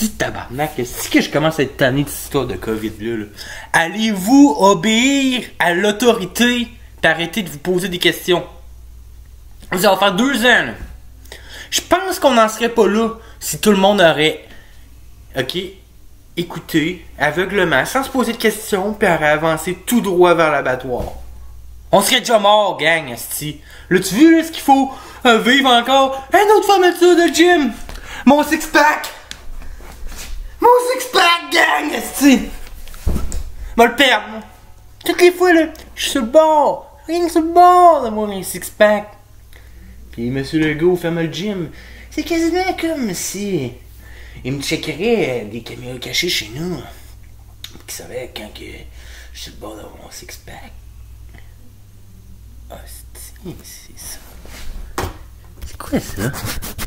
Asti tabarnak, si que je commence à être tanné de cette histoire de COVID-là, là. Allez-vous obéir à l'autorité et arrêter de vous poser des questions? Ça va faire 2 ans, là. Je pense qu'on n'en serait pas là si tout le monde aurait, ok, écouté aveuglement, sans se poser de questions, puis aurait avancé tout droit vers l'abattoir. On serait déjà mort, gang, asti. L'as-tu vu, là, ce qu'il faut vivre encore? Une autre fermeture de gym! Mon six-pack! Mon six-pack, gang, asti! Va le perdre, moi. Toutes les fois, là, je suis sur le bord. Rien que sur le bord d'avoir un six-pack. Puis Monsieur Legault ferme le gym. C'est quasiment comme si il me checkerait des caméras cachées chez nous. Qui savait quand que je suis sur le bord d'avoir mon six-pack. Ah, c'est ça. C'est quoi ça?